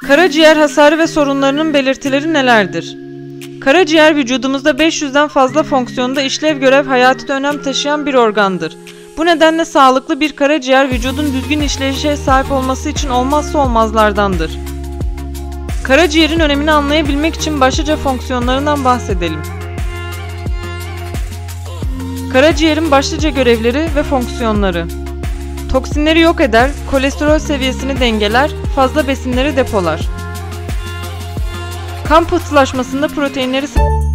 Karaciğer hasarı ve sorunlarının belirtileri nelerdir? Karaciğer vücudumuzda 500'den fazla fonksiyonda işlev görev hayati önem taşıyan bir organdır. Bu nedenle sağlıklı bir karaciğer vücudun düzgün işleyişe sahip olması için olmazsa olmazlardandır. Karaciğerin önemini anlayabilmek için başlıca fonksiyonlarından bahsedelim. Karaciğerin başlıca görevleri ve fonksiyonları: toksinleri yok eder, kolesterol seviyesini dengeler, fazla besinleri depolar. Kan pıhtılaşmasında proteinleri